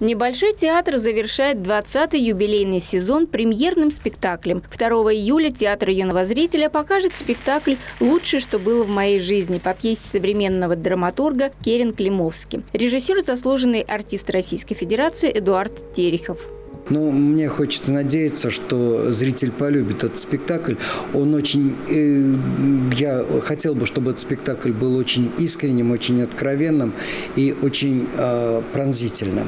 Небольшой театр завершает 20-й юбилейный сезон премьерным спектаклем. 2 июля Театр юного зрителя покажет спектакль «Лучшее, что было в моей жизни» по пьесе современного драматурга Керен Климовски. Режиссер – заслуженный артист Российской Федерации Эдуард Терехов. Ну, мне хочется надеяться, что зритель полюбит этот спектакль. Он очень... Я хотел бы, чтобы этот спектакль был очень искренним, очень откровенным и очень пронзительным.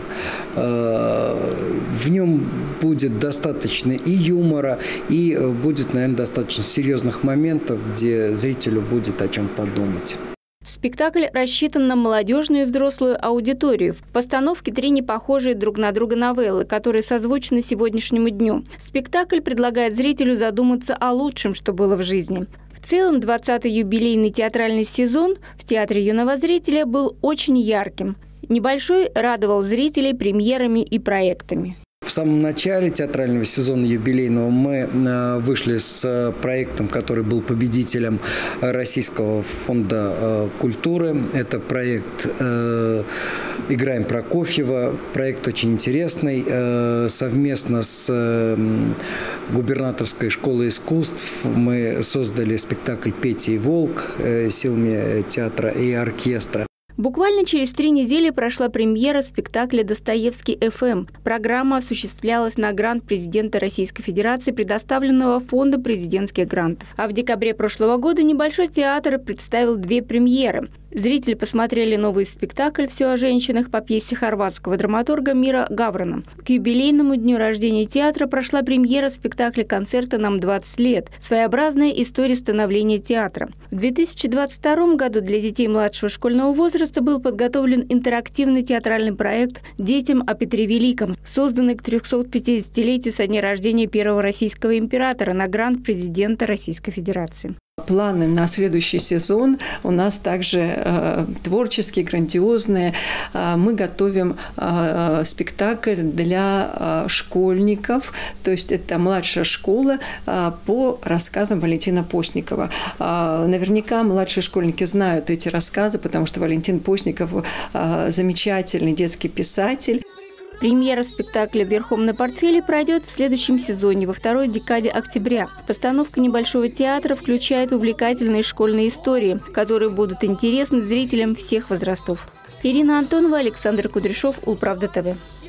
В нем будет достаточно и юмора, и будет, наверное, достаточно серьезных моментов, где зрителю будет о чем подумать. Спектакль рассчитан на молодежную и взрослую аудиторию. В постановке 3 непохожие друг на друга новеллы, которые созвучны сегодняшнему дню. Спектакль предлагает зрителю задуматься о лучшем, что было в жизни. В целом, 20-й юбилейный театральный сезон в Театре юного зрителя был очень ярким. Небольшой радовал зрителей премьерами и проектами. В самом начале театрального сезона юбилейного мы вышли с проектом, который был победителем Российского фонда культуры. Это проект «Играем Прокофьева». Проект очень интересный. Совместно с губернаторской школой искусств мы создали спектакль «Петя и волк» силами театра и оркестра. Буквально через 3 недели прошла премьера спектакля «Достоевский ФМ». Программа осуществлялась на грант президента Российской Федерации, предоставленного Фонда президентских грантов. А в декабре прошлого года небольшой театр представил 2 премьеры. Зрители посмотрели новый спектакль «Все о женщинах» по пьесе хорватского драматурга Мира Гаврана. К юбилейному дню рождения театра прошла премьера спектакля концерта «Нам 20 лет». Своеобразная история становления театра. В 2022 году для детей младшего школьного возраста был подготовлен интерактивный театральный проект «Детям о Петре Великом», созданный к 350-летию со дня рождения первого российского императора на грант президента Российской Федерации. Планы на следующий сезон у нас также творческие, грандиозные. Мы готовим спектакль для школьников, то есть это младшая школа по рассказам Валентина Постникова. Наверняка младшие школьники знают эти рассказы, потому что Валентин Постников замечательный детский писатель. Премьера спектакля «Верхом на портфеле» пройдет в следующем сезоне, во 2-й декаде октября. Постановка небольшого театра включает увлекательные школьные истории, которые будут интересны зрителям всех возрастов. Ирина Антонова, Александр Кудряшов, Улправда ТВ.